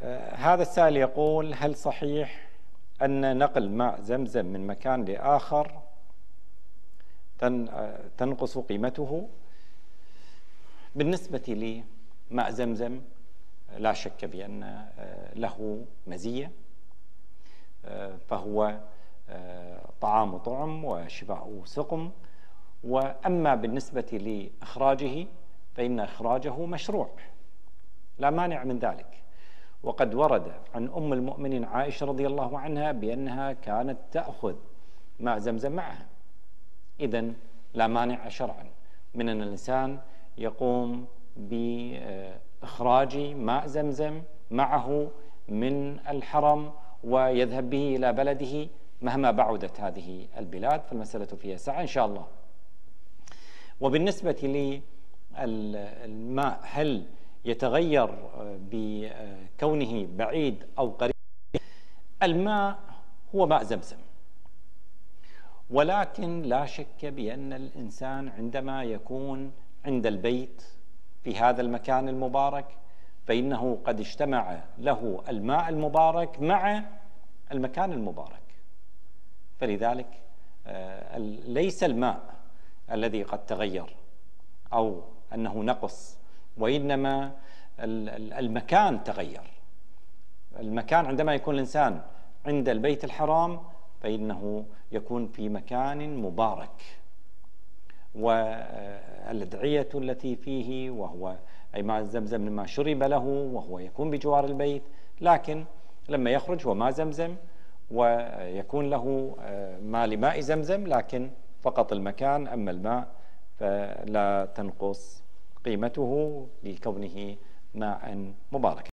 هذا السائل يقول: هل صحيح أن نقل ماء زمزم من مكان لآخر تنقص قيمته؟ بالنسبة لماء زمزم لا شك بأن له مزية، فهو طعام طعم وشفاء سقم. وأما بالنسبة لإخراجه فإن إخراجه مشروع لا مانع من ذلك، وقد ورد عن أم المؤمنين عائشة رضي الله عنها بأنها كانت تأخذ ماء زمزم معها. إذن لا مانع شرعا من أن الإنسان يقوم بإخراج ماء زمزم معه من الحرم ويذهب به إلى بلده مهما بعدت هذه البلاد، فالمسألة فيها سعة إن شاء الله. وبالنسبة للماء هل يتغير بكونه بعيد أو قريب؟ الماء هو ماء زمزم، ولكن لا شك بأن الإنسان عندما يكون عند البيت في هذا المكان المبارك فإنه قد اجتمع له الماء المبارك مع المكان المبارك، فلذلك ليس الماء الذي قد تغير أو أنه نقص، وإنما المكان تغير. المكان عندما يكون الإنسان عند البيت الحرام فإنه يكون في مكان مبارك، والأدعية التي فيه وهو أي ماء زمزم لما شرب له وهو يكون بجوار البيت، لكن لما يخرج هو ماء زمزم ويكون له ما لماء زمزم، لكن فقط المكان، أما الماء فلا تنقص قيمته لكونه ماء مبارك.